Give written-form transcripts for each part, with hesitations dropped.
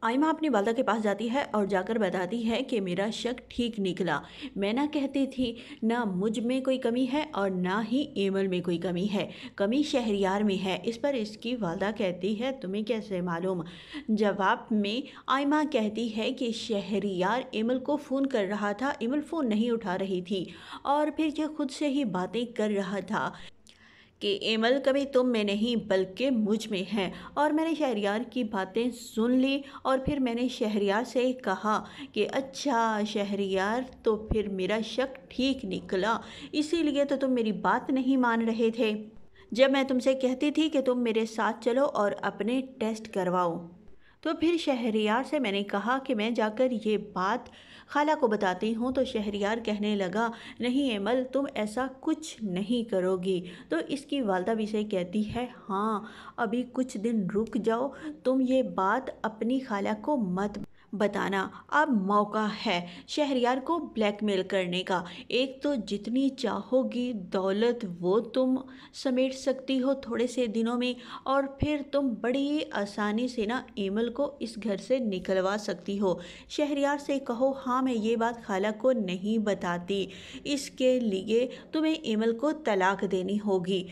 आइमा अपनी वालदा के पास जाती है और जाकर बताती है कि मेरा शक ठीक निकला। मैं ना कहती थी ना मुझ में कोई कमी है और ना ही एमल में कोई कमी है, कमी शहरियार में है। इस पर इसकी वालदा कहती है तुम्हें कैसे मालूम। जवाब में आइमा कहती है कि शहरियार एमल को फ़ोन कर रहा था, एमल फ़ोन नहीं उठा रही थी और फिर यह खुद से ही बातें कर रहा था कि एमल कभी तुम में नहीं बल्कि मुझ में है। और मैंने शहरियार की बातें सुन ली और फिर मैंने शहरियार से कहा कि अच्छा शहरियार, तो फिर मेरा शक ठीक निकला, इसीलिए तो तुम मेरी बात नहीं मान रहे थे जब मैं तुमसे कहती थी कि तुम मेरे साथ चलो और अपने टेस्ट करवाओ। तो फिर शहरियार से मैंने कहा कि मैं जाकर ये बात खाला को बताती हूँ। तो शहरियार कहने लगा नहीं एमल, तुम ऐसा कुछ नहीं करोगी। तो इसकी वालदा भी से कहती है हाँ, अभी कुछ दिन रुक जाओ, तुम ये बात अपनी खाला को मत बताना, अब मौका है शहरियार को ब्लैकमेल करने का। एक तो जितनी चाहोगी दौलत वो तुम समेट सकती हो थोड़े से दिनों में, और फिर तुम बड़ी आसानी से ना एमल को इस घर से निकलवा सकती हो। शहरियार से कहो हाँ मैं ये बात खाला को नहीं बताती, इसके लिए तुम्हें एमल को तलाक देनी होगी।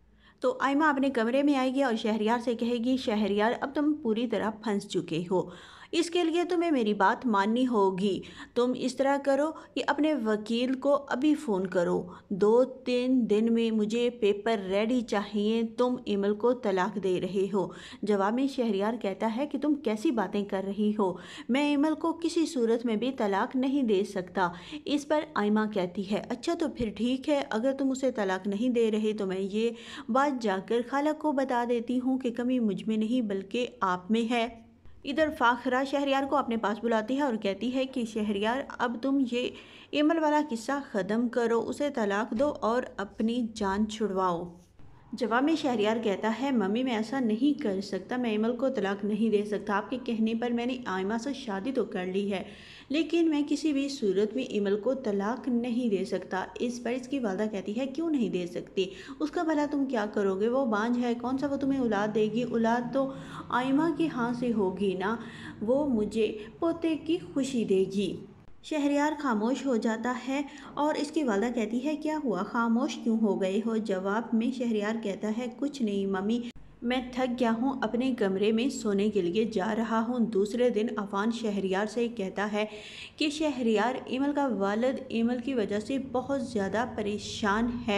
तो आइमा अपने कमरे में आएगी और शहरियार से कहेगी शहरियार, अब तुम पूरी तरह फंस चुके हो, इसके लिए तुम्हें मेरी बात माननी होगी। तुम इस तरह करो कि अपने वकील को अभी फ़ोन करो, 2-3 दिन में मुझे पेपर रेडी चाहिए, तुम एमल को तलाक दे रहे हो। जवाब में शहरियार कहता है कि तुम कैसी बातें कर रही हो, मैं एमल को किसी सूरत में भी तलाक नहीं दे सकता। इस पर आइमा कहती है अच्छा तो फिर ठीक है, अगर तुम उसे तलाक नहीं दे रहे तो मैं ये बात जाकर खाला को बता देती हूँ कि कमी मुझ में नहीं बल्कि आप में है। इधर फाखरा शहरियार को अपने पास बुलाती है और कहती है कि शहरियार, अब तुम ये एमल वाला किस्सा ख़त्म करो, उसे तलाक दो और अपनी जान छुड़वाओ। जवाब में शहरियार कहता है मम्मी मैं ऐसा नहीं कर सकता, मैं एमल को तलाक नहीं दे सकता। आपके कहने पर मैंने आइमा से शादी तो कर ली है, लेकिन मैं किसी भी सूरत में एमल को तलाक नहीं दे सकता। इस पर इसकी वालदा कहती है क्यों नहीं दे सकती, उसका भला तुम क्या करोगे, वो बांझ है, कौन सा वो तुम्हें औलाद देगी, औलाद तो आइमा के हाथ से होगी ना, वो मुझे पोते की खुशी देगी। शहरियार खामोश हो जाता है और इसकी वालदा कहती है क्या हुआ, खामोश क्यों हो गए हो। जवाब में शहरियार कहता है कुछ नहीं मम्मी, मैं थक गया हूँ, अपने कमरे में सोने के लिए जा रहा हूँ। दूसरे दिन अफान शहरियार से कहता है कि शहरियार, एमल का वालिद एमल की वजह से बहुत ज़्यादा परेशान है।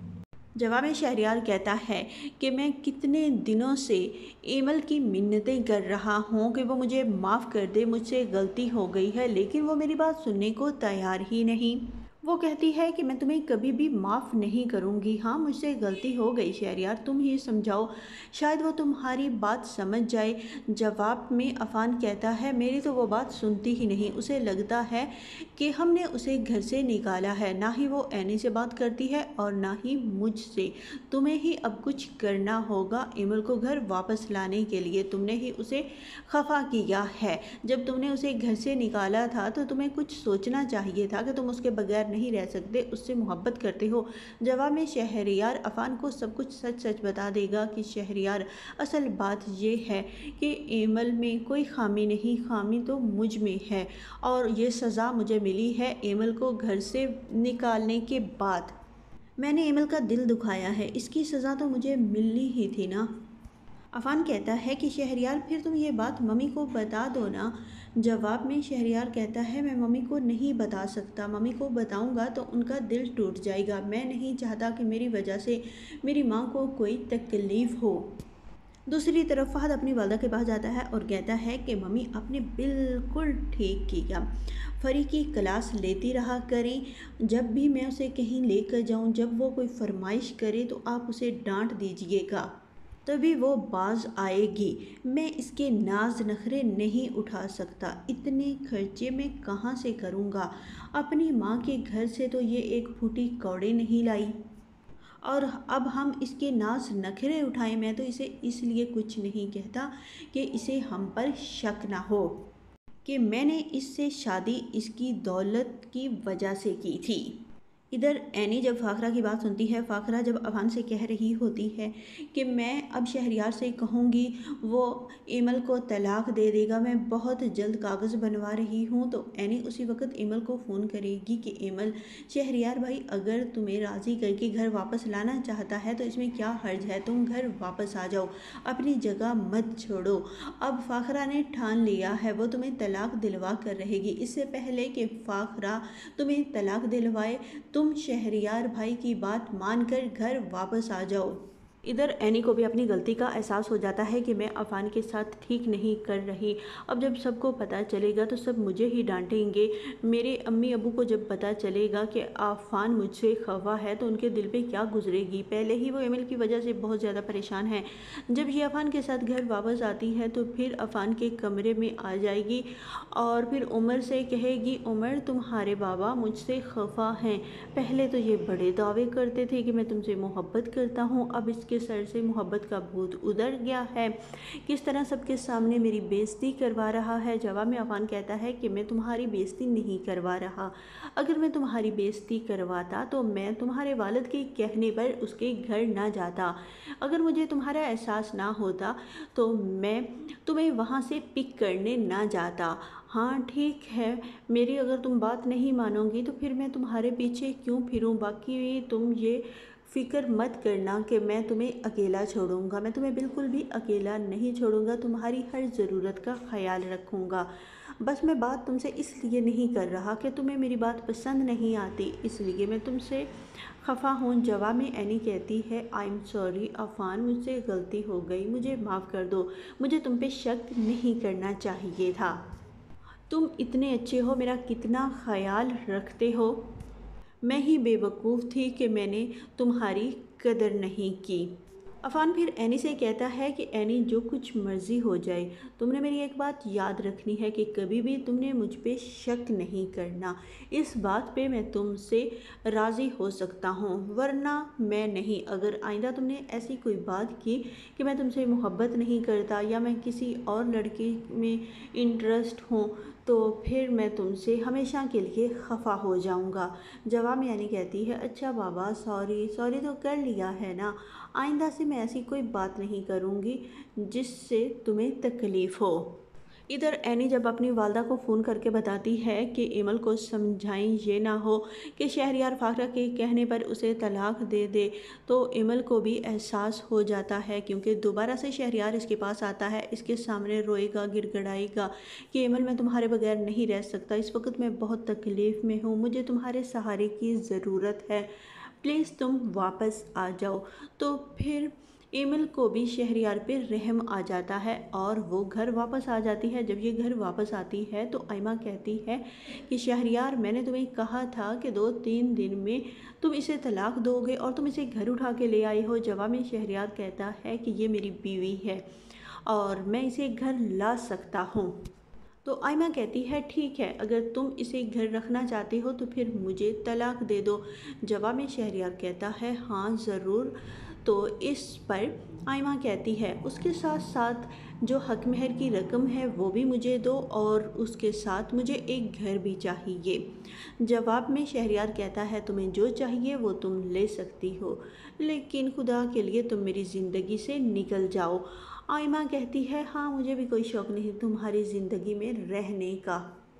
जवाब में शहरियार कहता है कि मैं कितने दिनों से एमल की मिन्नतें कर रहा हूँ कि वो मुझे माफ़ कर दे, मुझसे गलती हो गई है, लेकिन वो मेरी बात सुनने को तैयार ही नहीं। वो कहती है कि मैं तुम्हें कभी भी माफ़ नहीं करूँगी। हाँ मुझसे गलती हो गई शहरियार, तुम ही समझाओ, शायद वो तुम्हारी बात समझ जाए। जवाब में अफान कहता है मेरी तो वो बात सुनती ही नहीं, उसे लगता है कि हमने उसे घर से निकाला है, ना ही वो एनी से बात करती है और ना ही मुझसे। तुम्हें ही अब कुछ करना होगा एमल को घर वापस लाने के लिए, तुमने ही उसे खफा किया है। जब तुमने उसे घर से निकाला था तो तुम्हें कुछ सोचना चाहिए था कि तुम उसके बगैर नहीं रह सकते, उससे मोहब्बत करते हो। जवाब में शहरियार अफान को सब कुछ सच सच बता देगा कि शहरियार, असल बात ये है कि एमल में कोई खामी नहीं, खामी तो मुझ में है और ये सज़ा मुझे मिली है एमल को घर से निकालने के बाद। मैंने एमल का दिल दुखाया है, इसकी सज़ा तो मुझे मिलनी ही थी ना। अफान कहता है कि शहरियार फिर तुम ये बात मम्मी को बता दो ना। जवाब में शहरियार कहता है मैं मम्मी को नहीं बता सकता, मम्मी को बताऊंगा तो उनका दिल टूट जाएगा, मैं नहीं चाहता कि मेरी वजह से मेरी माँ को कोई तकलीफ़ हो। दूसरी तरफ फहद अपनी वालदा के पास जाता है और कहता है कि मम्मी आपने बिल्कुल ठीक किया, फरी की क्लास लेती रहा करें, जब भी मैं उसे कहीं लेकर जाऊं, जब वो कोई फरमाइश करे तो आप उसे डांट दीजिएगा, तभी वो बाज आएगी। मैं इसके नाज नखरे नहीं उठा सकता, इतने खर्चे मैं कहाँ से करूँगा, अपनी माँ के घर से तो ये एक फूटी कौड़ी नहीं लाई, और अब हम इसके नाज नखरे उठाएं। मैं तो इसे इसलिए कुछ नहीं कहता कि इसे हम पर शक ना हो कि मैंने इससे शादी इसकी दौलत की वजह से की थी। इधर एनी जब फाखरा की बात सुनती है, फाखरा जब अफान से कह रही होती है कि मैं अब शहरयार से कहूँगी वो एमल को तलाक दे देगा, मैं बहुत जल्द कागज़ बनवा रही हूँ, तो एनी उसी वक्त एमल को फ़ोन करेगी कि एमल, शहरयार भाई अगर तुम्हें राज़ी करके घर वापस लाना चाहता है तो इसमें क्या हर्ज है, तुम घर वापस आ जाओ, अपनी जगह मत छोड़ो। अब फाखरा ने ठान लिया है वो तुम्हें तलाक दिलवा कर रहेगी। इससे पहले कि फाखरा तुम्हें तलाक दिलवाए, तुम शहरयार भाई की बात मानकर घर वापस आ जाओ। इधर एनी को भी अपनी गलती का एहसास हो जाता है कि मैं अफान के साथ ठीक नहीं कर रही। अब जब सबको पता चलेगा तो सब मुझे ही डांटेंगे। मेरे अम्मी अबू को जब पता चलेगा कि अफान मुझसे खफा है तो उनके दिल पे क्या गुजरेगी। पहले ही वो एमिल की वजह से बहुत ज़्यादा परेशान है। जब ये अफान के साथ घर वापस आती है तो फिर अफान के कमरे में आ जाएगी और फिर उमर से कहेगी, उमर तुम्हारे बाबा मुझसे खफा हैं। पहले तो ये बड़े दावे करते थे कि मैं तुमसे मोहब्बत करता हूँ, अब इसके सर से मोहब्बत का भूत उतर गया है। किस तरह सबके सामने मेरी बेइज्जती करवा रहा है। जवाब में अफान कहता है कि मैं तुम्हारी बेइज्जती नहीं करवा रहा। अगर मैं तुम्हारी बेइज्जती करवाता तो मैं तुम्हारे वालिद के कहने पर उसके घर ना जाता। अगर मुझे तुम्हारा एहसास ना होता तो मैं तुम्हें वहाँ से पिक करने ना जाता। हाँ ठीक है, मेरी अगर तुम बात नहीं मानोगी तो फिर मैं तुम्हारे पीछे क्यों फिरूं। बाकी तुम ये फ़िक्र मत करना कि मैं तुम्हें अकेला छोड़ूंगा। मैं तुम्हें बिल्कुल भी अकेला नहीं छोड़ूंगा, तुम्हारी हर ज़रूरत का ख्याल रखूंगा। बस मैं बात तुमसे इसलिए नहीं कर रहा कि तुम्हें मेरी बात पसंद नहीं आती, इसलिए मैं तुमसे खफा हूँ। जवाब में एनी कहती है, आई एम सॉरी अफान, मुझसे गलती हो गई, मुझे माफ़ कर दो। मुझे तुम पे शक नहीं करना चाहिए था। तुम इतने अच्छे हो, मेरा कितना ख्याल रखते हो। मैं ही बेवकूफ़ थी कि मैंने तुम्हारी कदर नहीं की। अफान फिर एनी से कहता है कि एनी जो कुछ मर्ज़ी हो जाए, तुमने मेरी एक बात याद रखनी है कि कभी भी तुमने मुझ पे शक नहीं करना। इस बात पे मैं तुमसे राज़ी हो सकता हूँ वरना मैं नहीं। अगर आइंदा तुमने ऐसी कोई बात की कि मैं तुमसे मोहब्बत नहीं करता या मैं किसी और लड़के में इंटरेस्ट हूँ तो फिर मैं तुमसे हमेशा के लिए खफा हो जाऊँगा। जवाब में एनी कहती है, अच्छा बाबा सॉरी, सॉरी तो कर लिया है ना, आइंदा से मैं ऐसी कोई बात नहीं करूँगी जिससे तुम्हें तकलीफ़ हो। इधर एनी जब अपनी वालदा को फ़ोन करके बताती है कि एमल को समझाएं ये ना हो कि शहरयार फाखरा के कहने पर उसे तलाक दे दे, तो एमल को भी एहसास हो जाता है क्योंकि दोबारा से शहरयार इसके पास आता है, इसके सामने रोएगा, गिड़गिड़ाएगा कि एमल मैं तुम्हारे बगैर नहीं रह सकता, इस वक्त मैं बहुत तकलीफ़ में हूँ, मुझे तुम्हारे सहारे की ज़रूरत है, प्लीज़ तुम वापस आ जाओ। तो फिर एमिल को भी शहरयार पे रहम आ जाता है और वो घर वापस आ जाती है। जब ये घर वापस आती है तो आयमा कहती है कि शहरयार, मैंने तुम्हें कहा था कि 2-3 दिन में तुम इसे तलाक दोगे और तुम इसे घर उठा के ले आई हो। जवाब में शहरयार कहता है कि ये मेरी बीवी है और मैं इसे घर ला सकता हूँ। तो आयमा कहती है, ठीक है, अगर तुम इसे घर रखना चाहते हो तो फिर मुझे तलाक दे दो। जवाब में शहरयार कहता है, हाँ ज़रूर। तो इस पर आयमा कहती है, उसके साथ साथ जो हक महर की रकम है वो भी मुझे दो और उसके साथ मुझे एक घर भी चाहिए। जवाब में शहरयार कहता है, तुम्हें जो चाहिए वो तुम ले सकती हो, लेकिन खुदा के लिए तुम मेरी ज़िंदगी से निकल जाओ। आयमा कहती है, हाँ मुझे भी कोई शौक़ नहीं तुम्हारी ज़िंदगी में रहने का,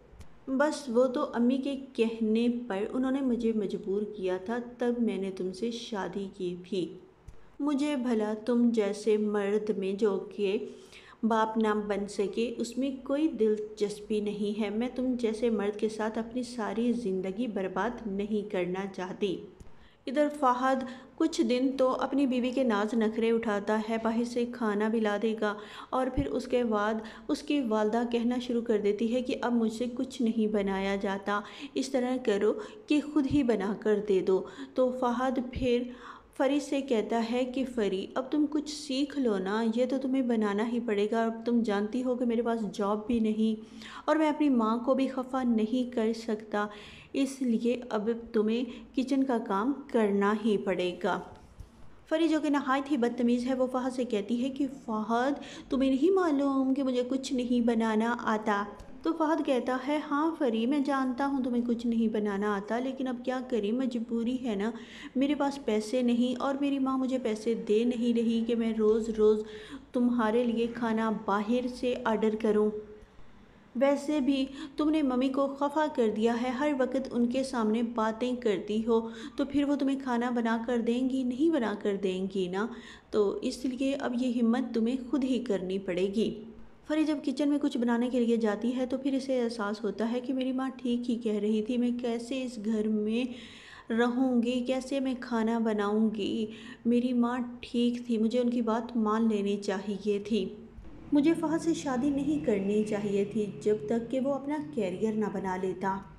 बस वो तो अम्मी के कहने पर उन्होंने मुझे मजबूर किया था, तब मैंने तुमसे शादी की भी। मुझे भला तुम जैसे मर्द में जो कि बाप ना बन सके उसमें कोई दिलचस्पी नहीं है। मैं तुम जैसे मर्द के साथ अपनी सारी ज़िंदगी बर्बाद नहीं करना चाहती। इधर फ़हद कुछ दिन तो अपनी बीवी के नाज नखरे उठाता है, बाहर से खाना भी ला देगा और फिर उसके बाद उसकी वालदा कहना शुरू कर देती है कि अब मुझसे कुछ नहीं बनाया जाता, इस तरह करो कि खुद ही बना कर दे दो। तो फ़हद फिर फ़री से कहता है कि फ़री, अब तुम कुछ सीख लो ना, ये तो तुम्हें बनाना ही पड़ेगा। अब तुम जानती हो कि मेरे पास जॉब भी नहीं और मैं अपनी माँ को भी खफा नहीं कर सकता, इसलिए अब तुम्हें किचन का काम करना ही पड़ेगा। फ़री जो कि नहायत ही बदतमीज़ है वो फ़हद से कहती है कि फ़हद, तुम्हें नहीं मालूम कि मुझे कुछ नहीं बनाना आता। تو فہد کہتا ہے ہاں فری، میں جانتا ہوں تمہیں کچھ نہیں بنانا آتا، لیکن اب کیا کریں، مجبوری ہے نا، میرے پاس پیسے نہیں اور میری ماں مجھے پیسے دے نہیں رہی کہ میں روز روز تمہارے لیے کھانا باہر سے آرڈر کروں۔ ویسے بھی تم نے ممی کو خفا کر دیا ہے، ہر وقت ان کے سامنے باتیں کرتی ہو، تو پھر وہ تمہیں کھانا بنا کر دیں گی؟ نہیں بنا کر دیں گی نا، تو اس لیے اب یہ ہمت تمہیں خود ہی کرنی پڑے گی۔ فری جب کچن میں کچھ بنانے کے لیے جاتی ہے تو پھر اسے احساس ہوتا ہے کہ میری ماں ٹھیک ہی کہہ رہی تھی، میں کیسے اس گھر میں رہوں گی، کیسے میں کھانا بناؤں گی، میری ماں ٹھیک تھی، مجھے ان کی بات مان لینی چاہیے تھی، مجھے فہد سے شادی نہیں کرنی چاہیے تھی جب تک کہ وہ اپنا کیریئر نہ بنا لیتا۔